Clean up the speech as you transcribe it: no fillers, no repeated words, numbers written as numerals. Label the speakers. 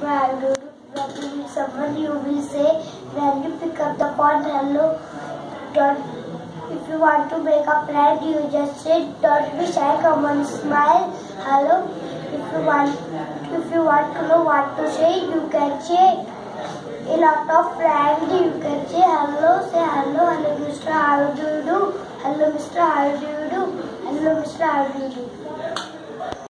Speaker 1: When you meet someone, you will say, when you pick up the phone, hello. If you want to make a friend, you just say, don't be shy, come on, smile, hello. If you want to know what to say, you can say a lot of friends. You can say hello, hello Mr. How do you do? Hello Mr. How do you do? Hello Mr. How do you do?